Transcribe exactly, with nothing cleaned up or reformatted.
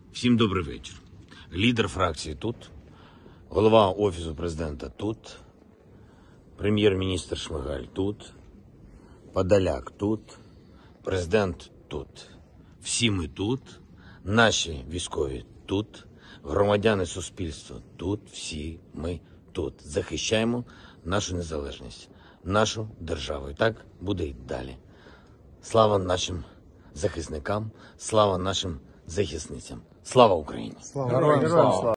Всім добрий вечір. Лідер фракції тут, голова Офісу Президента тут, прем'єр-міністр Шмигаль тут, Подоляк тут, президент тут. Всі ми тут, наші військові тут, громадяни суспільства тут, всі ми тут. Захищаємо нашу незалежність, нашу державу. І так буде й далі. Слава нашим захисникам, слава нашим захисницям. Слава Україні! Слава! Героям слава!